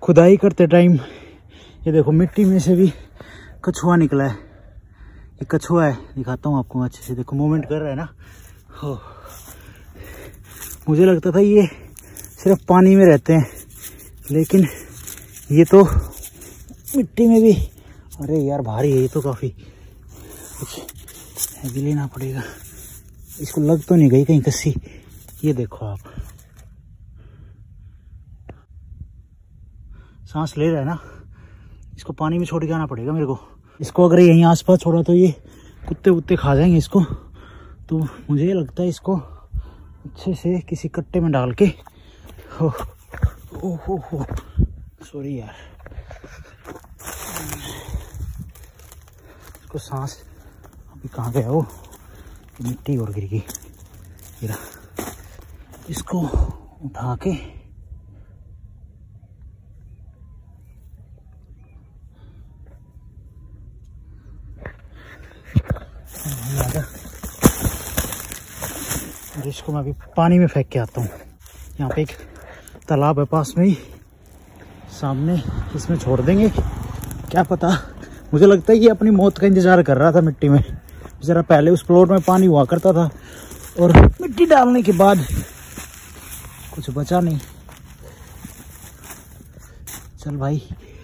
खुदाई करते टाइम ये देखो मिट्टी में से भी कछुआ निकला है। ये कछुआ है, दिखाता हूँ आपको अच्छे से। देखो मूवमेंट कर रहा है ना। हो, मुझे लगता था ये सिर्फ पानी में रहते हैं, लेकिन ये तो मिट्टी में भी। अरे यार भारी है ये तो, काफी कुछ हैवी लेना पड़ेगा। इसको लग तो नहीं गई कहीं कस्सी। ये देखो आप, सांस ले रहा है ना। इसको पानी में छोड़ के आना पड़ेगा मेरे को। इसको अगर यहीं आसपास छोड़ा तो ये कुत्ते वुत्ते खा जाएंगे इसको। तो मुझे लगता है इसको अच्छे से किसी कट्टे में डाल के। हो सॉरी यार, इसको सांस अभी कहाँ गया वो, मिट्टी और गिर गई। गिरा, इसको उठा के और इसको मैं अभी पानी में फेंक के आता हूँ। यहाँ पे एक तालाब है पास में ही, सामने, इसमें छोड़ देंगे। क्या पता, मुझे लगता है कि अपनी मौत का इंतजार कर रहा था मिट्टी में। जरा पहले उस प्लॉट में पानी हुआ करता था और मिट्टी डालने के बाद कुछ बचा नहीं। चल भाई,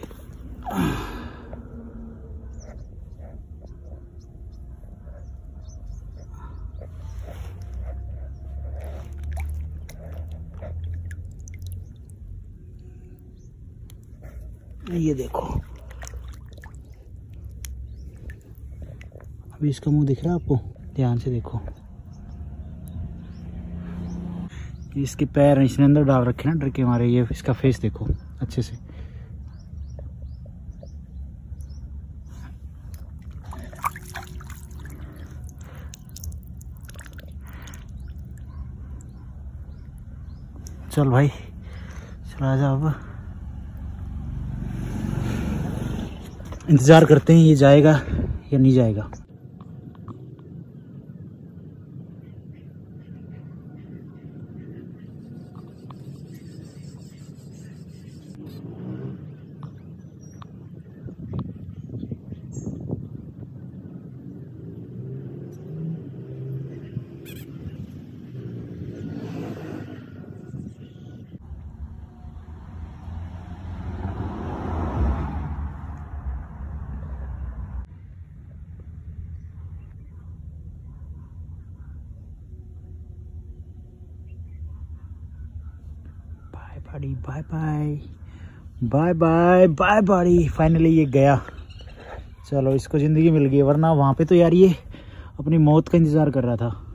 ये देखो अभी इसका मुंह दिख रहा है आपको, ध्यान से देखो। इसके पैर इसने अंदर डाल रखे ना डर के मारे। ये इसका फेस देखो अच्छे से। चल भाई, चला जा। अब इंतजार करते हैं ये जाएगा या नहीं जाएगा। Bye bye bye bye bye bye. Finally ये गया। चलो, इसको जिंदगी मिल गई, वरना वहाँ पे तो यार ये अपनी मौत का इंतजार कर रहा था।